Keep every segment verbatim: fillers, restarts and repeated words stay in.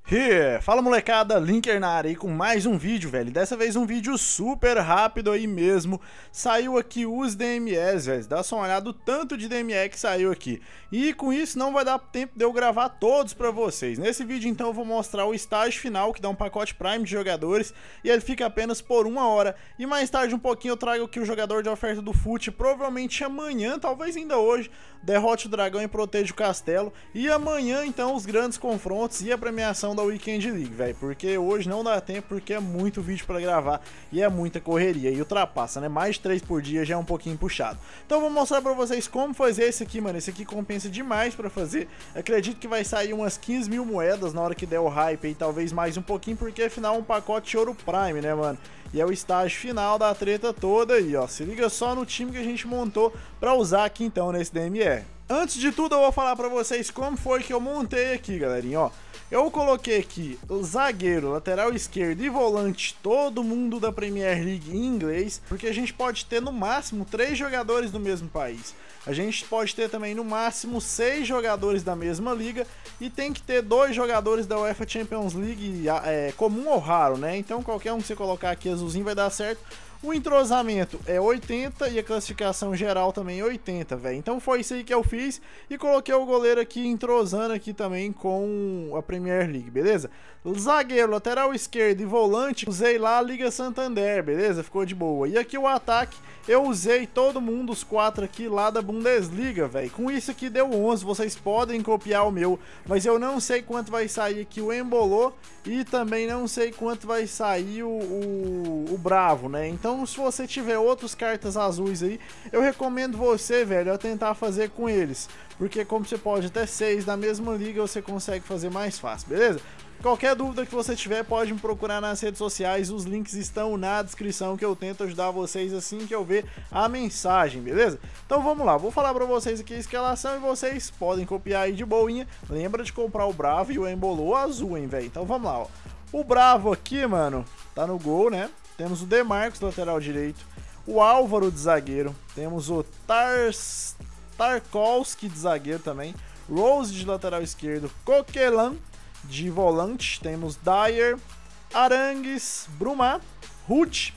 Yeah. Fala molecada, Linker na área aí com mais um vídeo, velho. Dessa vez um vídeo super rápido aí mesmo. Saiu aqui os D M Es, velho. Dá só uma olhada o tanto de D M E que saiu aqui. E com isso não vai dar tempo de eu gravar todos pra vocês. Nesse vídeo então eu vou mostrar o estágio final, que dá um pacote Prime de jogadores. E ele fica apenas por uma hora. E mais tarde um pouquinho eu trago aqui o jogador de oferta do Fute. Provavelmente amanhã, talvez ainda hoje, derrote o dragão e proteja o castelo. E amanhã então os grandes confrontos e a premiação da Weekend League, velho, porque hoje não dá tempo, porque é muito vídeo pra gravar e é muita correria, e ultrapassa, né, mais de três por dia já é um pouquinho puxado. Então vou mostrar pra vocês como fazer esse aqui, mano, esse aqui compensa demais pra fazer. Acredito que vai sair umas quinze mil moedas na hora que der o hype, e talvez mais um pouquinho, porque afinal é um pacote de ouro Prime, né, mano. E é o estágio final da treta toda aí, ó. Se liga só no time que a gente montou pra usar aqui então nesse D M E. Antes de tudo eu vou falar pra vocês como foi que eu montei aqui, galerinha, ó. Eu coloquei aqui o zagueiro, lateral esquerdo e volante, todo mundo da Premier League em inglês, porque a gente pode ter no máximo três jogadores do mesmo país. A gente pode ter também no máximo seis jogadores da mesma liga e tem que ter dois jogadores da UEFA Champions League é, comum ou raro, né? Então qualquer um que você colocar aqui azulzinho vai dar certo. O entrosamento é oitenta e a classificação geral também é oitenta, velho. Então foi isso aí que eu fiz e coloquei o goleiro aqui entrosando aqui também com a Premier League, beleza? Zagueiro, lateral esquerdo e volante, usei lá a Liga Santander, beleza? Ficou de boa. E aqui o ataque, eu usei todo mundo, os quatro aqui lá da Bundesliga, velho. Com isso aqui deu onze, vocês podem copiar o meu, mas eu não sei quanto vai sair aqui o Embolô e também não sei quanto vai sair o, o, o Bravo, né? Então se você tiver outros cartas azuis aí, eu recomendo você, velho, a tentar fazer com eles, porque como você pode até seis na mesma liga, você consegue fazer mais fácil, beleza? Qualquer dúvida que você tiver, pode me procurar nas redes sociais, os links estão na descrição, que eu tento ajudar vocês assim que eu ver a mensagem, beleza? Então vamos lá, vou falar pra vocês aqui a escalação e vocês podem copiar aí de boinha. Lembra de comprar o Bravo e o Embolô azul, hein, velho? Então vamos lá, ó. O Bravo aqui, mano, tá no gol, né? Temos o Demarcos, lateral direito, o Álvaro de zagueiro, temos o Tars... Tarkowski de zagueiro também, Rose de lateral esquerdo, Coquelin de volante, temos Dyer, Arangues, Brumar, Ruth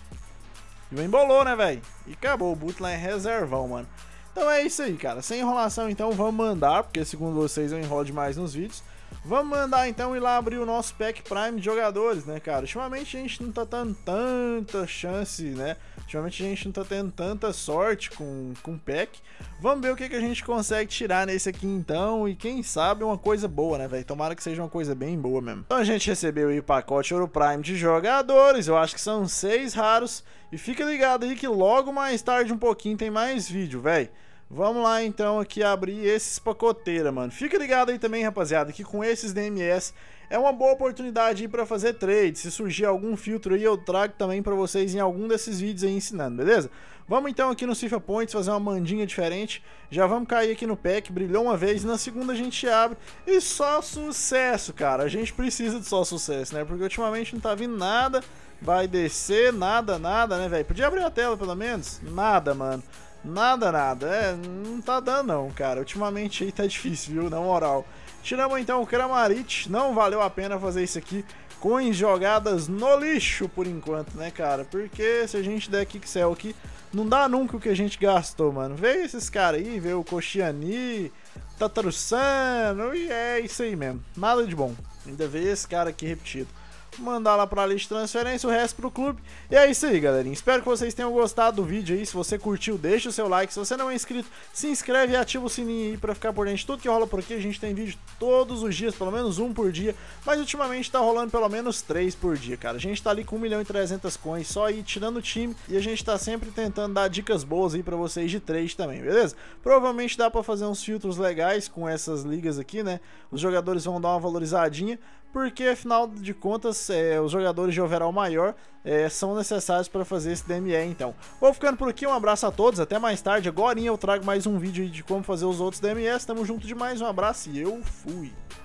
e o Embolô, né, velho? E acabou, o Butler é reservão, mano. Então é isso aí, cara. Sem enrolação, então, vamos mandar, porque segundo vocês eu enrolo demais nos vídeos. Vamos mandar, então, ir lá abrir o nosso pack Prime de jogadores, né, cara? Ultimamente a gente não tá tendo tanta chance, né? Ultimamente a gente não tá tendo tanta sorte com com pack. Vamos ver o que, que a gente consegue tirar nesse aqui, então. E quem sabe uma coisa boa, né, velho? Tomara que seja uma coisa bem boa mesmo. Então a gente recebeu aí o pacote Ouro Prime de jogadores. Eu acho que são seis raros. E fica ligado aí que logo mais tarde um pouquinho tem mais vídeo, velho. Vamos lá então aqui abrir esses pacoteiras, mano. Fica ligado aí também, rapaziada, que com esses D M Es é uma boa oportunidade aí pra fazer trade. Se surgir algum filtro aí, eu trago também pra vocês em algum desses vídeos aí ensinando, beleza? Vamos então aqui no FIFA Points fazer uma mandinha diferente. Já vamos cair aqui no pack, brilhou uma vez, na segunda a gente abre e só sucesso, cara. A gente precisa de só sucesso, né? Porque ultimamente não tá vindo nada, vai descer, nada, nada, né, velho? Podia abrir a tela pelo menos? Nada, mano. Nada, nada, é, não tá dando não, cara, ultimamente aí tá difícil, viu, na moral. Tiramos então o Kramaric, não valeu a pena fazer isso aqui, coins jogadas no lixo por enquanto, né, cara, porque se a gente der Kixel aqui, não dá nunca o que a gente gastou, mano. Veio esses caras aí, veio o Koscielny, Tatarussano, e é isso aí mesmo, nada de bom, ainda veio esse cara aqui repetido. Mandar lá pra lista de transferência, o resto pro clube. E é isso aí, galerinha. Espero que vocês tenham gostado do vídeo aí. Se você curtiu, deixa o seu like. Se você não é inscrito, se inscreve e ativa o sininho aí pra ficar por dentro de tudo que rola por aqui. A gente tem vídeo todos os dias, pelo menos um por dia. Mas ultimamente tá rolando pelo menos três por dia, cara. A gente tá ali com um milhão e trezentas coins só aí tirando o time. E a gente tá sempre tentando dar dicas boas aí pra vocês de trade também, beleza? Provavelmente dá pra fazer uns filtros legais com essas ligas aqui, né? Os jogadores vão dar uma valorizadinha, porque afinal de contas é, os jogadores de overall maior é, são necessários para fazer esse D M E. Então vou ficando por aqui, um abraço a todos, até mais tarde. Agora eu trago mais um vídeo de como fazer os outros D M Es. Tamo junto demais, um abraço e eu fui.